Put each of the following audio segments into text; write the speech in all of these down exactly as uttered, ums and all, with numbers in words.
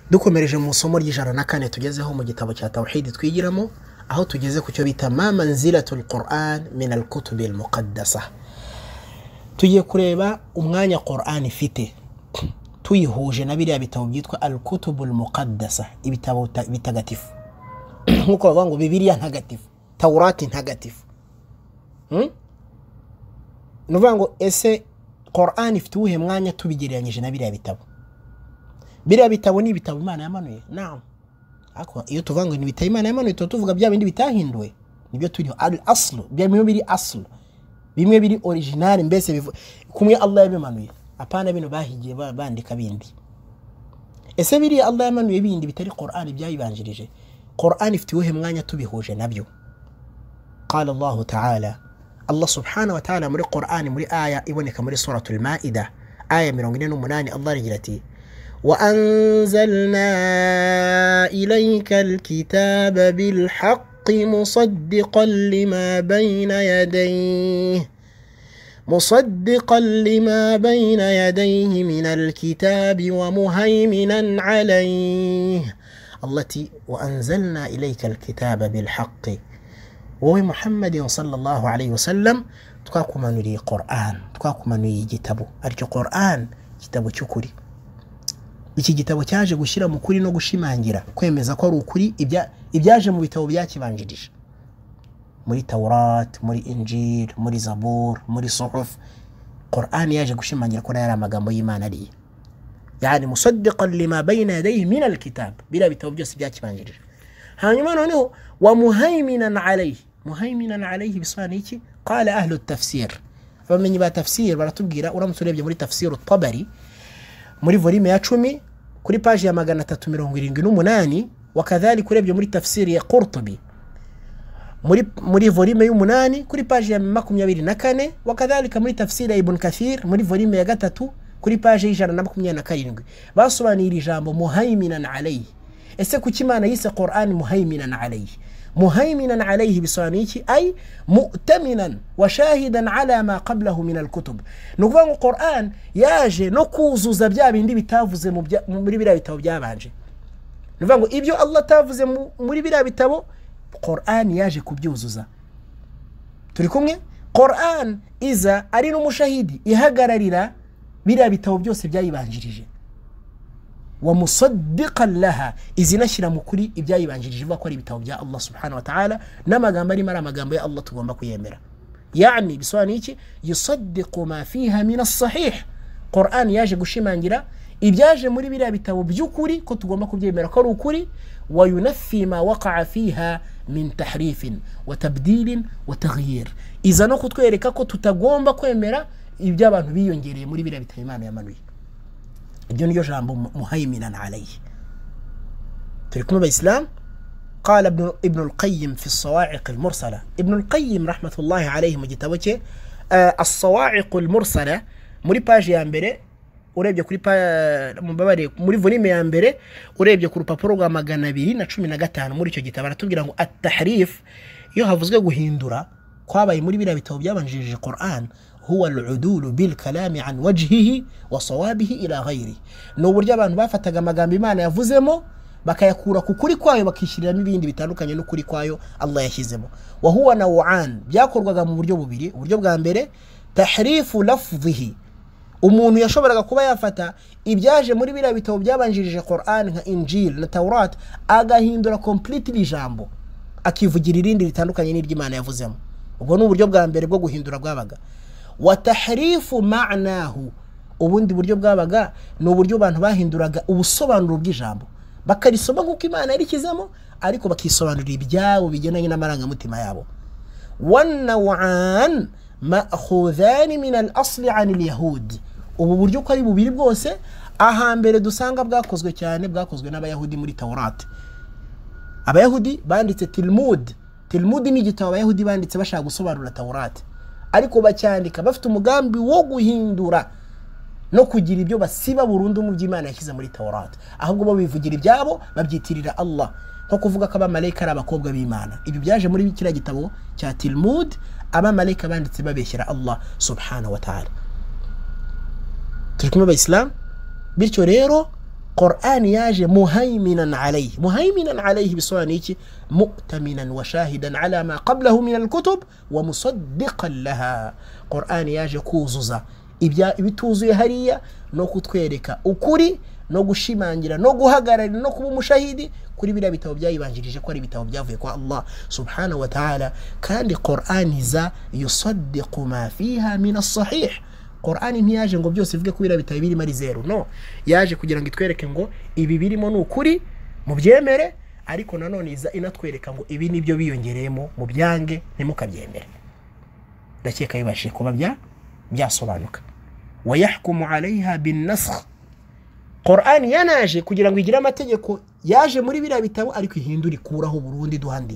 dukomereje mu somo ry'ijana na kane tugezeho mu gitabo cya tawhid twigiramo aho tugeze ku cyo bita ma manzilatul Qur'an min al-kutub al-muqaddasa. Tugiye kureba umwanya Qur'an ifite tuyihuje na biriya bitabo byitwa al-kutub al-muqaddasa, ibitabo bitagatifu. Nkuko bavuga ngo Bibiliya ntagatifu, Taurati ntagatifu. Hmm? Nuvuga ngo ese Qur'an ifite uwuhe mwanya tubigereranyije na biriya bitabo? Biriya bitabo ni ibitabo Imana yamanuye. Naam. Ako iyo tuvuga ngo ni bitabo Imana yamanuye tuvuga bya bindi bitahinduwe. Nibyo turiho al-aslu, bimwe biri aslu. Bimwe biri original mbese kumwe Allah yabimanuye. Apana bino bahigiye bandika bindi. Ese biri Allah yamanuye bindi bitari Qur'an byayibanjirije. Qur'an ifite uwuhe mwanya tubihuje nabyo? Qala Allah Ta'ala, Allah subhanahu wa ta'ala muri Qur'an muri aya iboneka muri suratul Ma'idah aya mirongo ine n'umunani Allah rigira ati وأنزلنا إليك الكتاب بالحق مصدقا لما بين يديه مصدقا لما بين يديه من الكتاب ومهيمنا عليه التي وأنزلنا إليك الكتاب بالحق ومحمد صلى الله عليه وسلم تقاكم نري قرآن تقاكم نري كتابه أرجو قرآن كتابه شكري iki gitabo cyaje gushira mu kuri no gushimangira kwemeza ko ari ukuri ibya ibyaje mu bitabo byakibanjirije muri Taurat, muri Injil, muri Zabur, muri Suhuf. Qur'an yaje gushimangira ko ari amagambo y'Imana ari yani musaddiqan lima bayna yadayhi min alkitab, bila bitabo byose byakibanjirije. Hanyuma noneho wa muhaiminan alayhi, muhaiminan alayhi bisana iki? Qala ahlu at-tafsir, abamenyi ba tafsir baratubwira uramutse urebye muri tafsir at-Tabari muri volume ya cumi kuri page ya magana atatu mirongo irindwi n'umunani, wakadhalika urebye muri tafsiri ya Qurtubi muri muri volume y'umunani kuri page ya makumyabiri na kane, wakadhalika muri tafsiri ya Ibn Kathir muri volume ya gatatu kuri page y'ijana na makumyabiri na karindwi basobanira ijambo muhaiminan alayhi. Ese kuki Imana yise Qur'an muhaiminan alayhi? مهيمنا عليه بصانيتي أي مؤتمنا وشاهدا على ما قبله من الكتب. نقول القرآن ياجي نكوزو زبجاب اندي بتافز مري بلا بتاو بجابانجي. نقول إبيو الله تافز مري بلا بتاو قرآن ياجي كبجوزوزا. تريكمني قرآن إذا أرينو مشاهدي يهجرريلا بلا بتاو بجوز بجاي بانجيجي. ومصدقا لها إذ نشر مكري إبجاي بانجيجي وكوري بتوجه الله سبحانه وتعالى نما جامبري مرا ما جامبري الله تقوم يمرا يعني بسوانيتي يصدق ما فيها من الصحيح. قرآن ياجي قشيما انجرا إبجاج مري بلا بتاو بجوكوري كنت قوم يمرا كرو كوري وينفي ما وقع فيها من تحريف وتبديل وتغيير. إذا نقول كويركا كنت تقوم يمرا إبجابا بيو انجري مري بلا بتاو إمام يمانوي الدين يجرم مهيمنا عليه. تركنا بإسلام قال ابن ابن القيم في الصواعق المرسلة. ابن القيم رحمة الله عليه مجتوجه آه الصواعق المرسلة مري باجي أمبري وريب يكوري با مباري مري فوليمي أمبري وريب يكوري بروغرام جنبيري نشوف من جتان مري شو جتابنا تقول التحريف يحفظ جو هندورا قابا يمري بلا بتوبيا من جيج القرآن هو العدول بالكلام عن وجهه وصوابه إلى غيره. نورجا بان بافتا magambo Imana yavuzemo bakayakura kukuri kwayo bakishirira n'ibindi bitandukanye no kuri kwayo Allah yashizemo. Wa huwa naw'an, byakorwaga mu buryo bubiri. Uburyo bwa mbere tahrifu lafdhihi, umuntu yashoboraga kuba yafata ibyaje muri bira bitabo byabanjirije Qur'an nka Injil na Taurat agahindura completely ijambo akivugira irindi ritandukanye n'iry'Imana yavuzemo. Ubwo ni uburyo bwa mbere bwo guhindura bwabaga. وتحريف معناه, ubundi buryo bwabaga no buryo abantu bahinduraga ubusobanuro bw'ijambo bakarisoma nkuko Imana yarikizemo ariko bakisobanurira ibyabo bigenanye n'amaranga mutima yabo. wanaw'an ma'khudhan min al-asl 'an al-yahud, ubu buryo ko ari bubiri bwose ahambere dusanga bwakozwe cyane bwakozwe n'abayahudi muri Taurat. Abayahudi banditse Talmud. Talmud ni igitabo abayahudi banditse bashaka gusobanura Taurat, ariko bacyandika bafite umugambi wo guhindura no kugira ibyo basiba burundu mu by'Imana yashyize muri Taurat, ahubwo bo bivugira ibyabo babyitirira Allah, nko kuvuga ko abamarayika ari abakobwa b'Imana. Ibi byaje muri kiriya gitabo cya Talmud, abamarayika banditse babeshyira Allah subhanahu wa ta'ala. Turi kumwe ba Islam. Bityo rero Qur'an yaje muhaiminan alayhi. Muhaiminan alayhi bisobanuye iki? Mu'taminan wa shahidan ala ma qablahu min al-kutub wa musaddiqan laha. Qur'an yaje kuzuza ibya ibituzuye hariya no kutwereka ukuri no gushimangira no guhagarara no kuba umushahidi kuri bira bitabo byayibanjirije ko ari bitabo byavuye kwa Allah subhanahu wa ta'ala. Kandi Qur'an iza yusaddiqu ma fiha min as-sahih. Qur'an ntiyaje ngo byose bivuge kubira bitabo biri mari zero, no, yaje kugira ngo itwereke ngo ibi birimo n'ukuri mu byemere, ariko nanone iza inatwereka ngo ibi nibyo biyongereyemo mu byange ntimukabyemere. Ndakeka bibashe kuba bya byasobanuka. Wa yahkumu alayha bin nasakh. Qur'an yanaje kugira ngo igira amategeko yaje muri bira bitabo ariko ihindura ikuraho Burundi duhandi.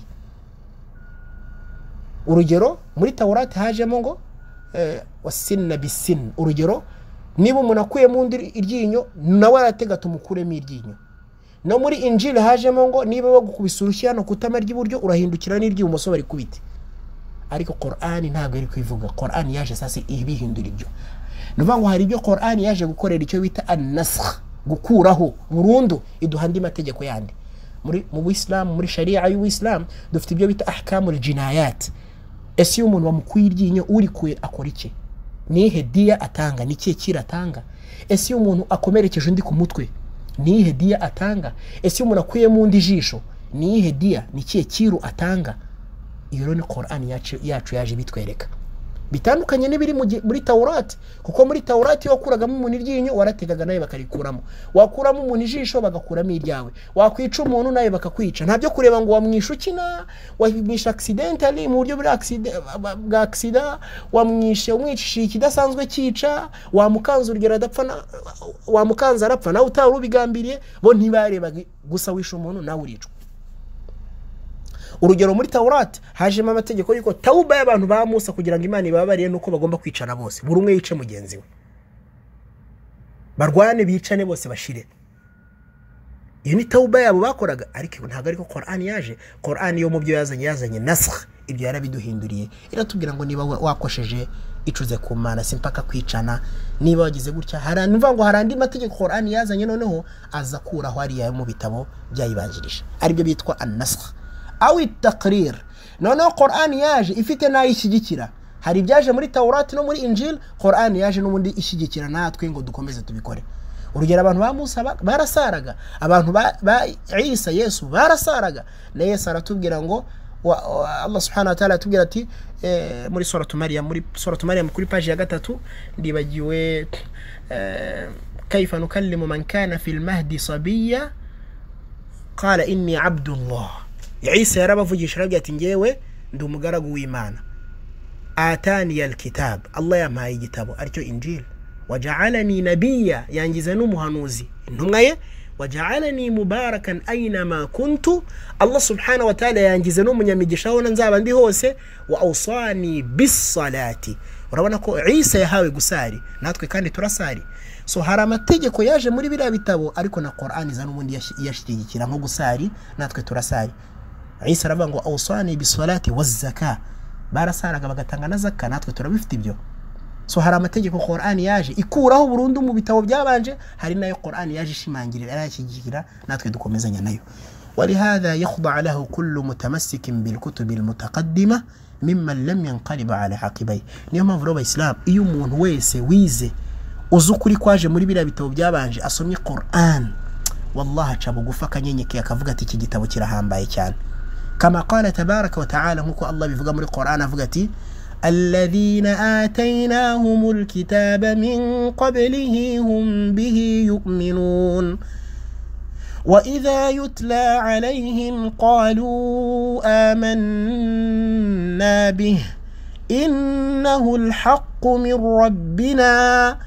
Urugero muri Tawrat hajemo ngo eh, wasinna bisin. Urugero niba umuntu akuye mu ndi iryinyo nawe aratega tumukuremo iryinyo. No muri Injili hajemo ngo niba bagukubisa uruhyano kutama ry'iburyo urahindukira n'iry'ibumoso bari kubite. Ariko Qur'an ntabwo iri kwivuga. Qur'an yaje sasa ibihindura ibyo. Nuvuga ngo hari ibyo Qur'an yaje gukorera icyo bita an-nasakh, gukuraho burundu iduhandi mategeko yandi. Muri mu Islam, muri sharia y'u Islam dufite ibyo bita ahkamul jinayat. Ese umuntu wamukuye iryinyo uri kuye akora iki? Ni hediya atanga, ni kiye kira atanga. Ese umuntu akomerekeje undi ku mutwe, ni hediya atanga. Ese umuntu akuye mu ndi jisho, ni hediya, ni kiye kiru atanga. Iyo ni Qur'an yacu yacu yaje bitwereka. Bitandukanye n'ibiri muri Tawrat, kuko muri Tawrat wakuragamo umuntu iryinyo warategaga naye bakarikuramo, wakuramo umuntu ijisho bagakuramo iryawe, wakwica umuntu naye bakakwica. Ntabyo kureba ngo wamwisha ukina, wamwisha accidentally mu buryo bwa accident bwa accident, wamwishe umwicisha ikidasanzwe cyica, wamukanza urugero adapfa, wamukanza arapfa nawe utarubigambiriye, bo ntibareba gusa wisha umuntu nawe uricwa. Urugero muri Tawrat hajemo amategeko yuko tauba y'abantu ba Musa kugira ngo Imana ibabariye nuko bagomba kwicana bose, buri umwe yice mugenzi we, barwane bicane bose bashire. Iyo ni tauba yabo bakoraga, ariko ntago ariko Qur'an yaje. Qur'an yo mu byo yazanye yazanye nasakh, ibyo yarabiduhinduriye. Iratubwira ngo niba wakosheje icuze ku Mana simpaka kwicana, niba wagize gutya haranumva ngo harandi mategeko Qur'an yazanye noneho azakuraho ari yayo mu bitabo byayibanjirije, ari byo bitwa an-nasakh awi at-taqrir. Noneho Qur'an yaje ifite nayo ishyigikira. Hari byaje muri Tawrat no muri Injil, Qur'an yaje n'ubundi ishyigikira natwe ngo dukomeze tubikore. Urugero abantu ba Musa barasaraga, abantu ba Isa Yesu barasaraga, na Yesu aratubwira ngo Allah subhanahu wa ta'ala atubwira ati muri suratu Maryam, muri suratu Maryam kuri page ya gatatu ndibagiwe kayfa nukallimu man kana fil mahdi sabiyya qala inni abdullah. Isa yarabavugisha aravuga ati ngewe ndi umugaragu w'Imana, atani alkitab, Allah yampaye igitabo aricyo Injil, waja'alani nabiyya, yangize n'umuhanuzi intumwa ye, waja'alani mubarakan aina ma kuntu, Allah subhanahu wa ta'ala yangize n'umunyamigisha aho nzaba ndi hose, wa awsani bis salati. Urabona ko Isa yahawe gusari, natwe kandi turasari. So hari amategeko yaje muri biriya bitabo, ariko na Qur'an iza n'ubundi yashigikira nko gusari, natwe turasari. Isa aravuga ngo awsani bis salati waz zakah, barasaraga bagatanga na zakka, natwe turabifite ibyo. So hari amategeko Qur'an yaje ikuraho burundu mu bitabo byabanje, hari nayo Qur'an yaje ishimangirira yarashigikira, natwe dukomezanya nayo. ولهذا يخضع له كل متمسك بالكتب المتقدمة ممن لم ينقلب على عقبيه. niyo mpamvu rero Islam iyo umuntu wese wize uzukuri kwaje muri bira bitabo byabanje asomye Qur'an, wallahi aca bugufi akanyenyekeye akavuga ati iki gitabo kirahambaye cyane. كما قال تبارك وتعالى نكو الله بيفغا من القرآن أفغتي الذين آتيناهم الكتاب من قبله هم به يؤمنون وإذا يتلى عليهم قالوا آمنا به إنه الحق من ربنا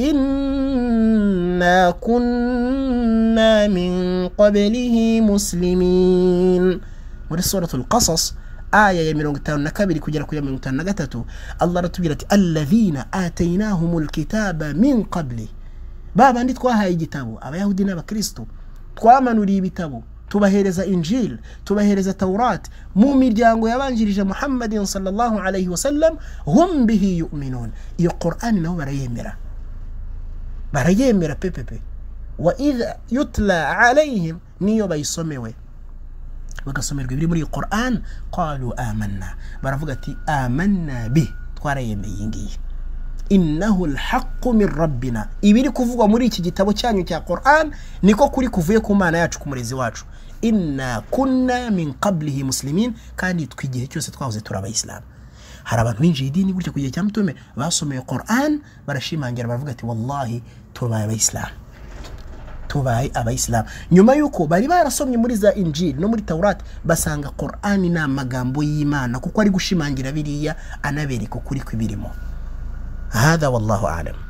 إنا كنا من قبله مسلمين. muri suratul Qasas aya ya mirongo itanu na kabiri kugera ku ya mirongo itanu na gatatu, Allah aratubwira ati alladhina atainahumul kitaba min qabli, babandi twahaye igitabo abayahudi n'abakristo, twamanuriye ibitabo tubahereza Injil, tubahereza Tawrat mu miryango yabanjirije Muhammadin sallallahu alayhi wasallam, hum bihi yu'minun. Iyo Qur'an nabo barayemera, barayemera pepepe. wa idha yutla alayhim niyo bayisomewe bagasomerwa ibiri muri Qur'an qalu amanna baravuga ati amanna bi twarayemeye ngiye innahu alhaqqu min rabbina ibiri kuvugwa muri iki gitabo cyanyu cya Qur'an niko kuri kuvuye ku Mana yacu ku murezi wacu inna kunna min qablihi muslimin kandi twigihe cyose twahoze turabayislam hari abantu binjiye idini gutyo kugiye cya Mutume basomeye Qur'an barashimangira baravuga ati wallahi tubaye abayislam tubaye abayislam nyuma yuko bari barasomye muri za Injil no muri Taurat basanga Qur'an ni amagambo y'Imana kuko ari gushimangira biriya anabereka kuri kwibirimo. هذا والله أعلم.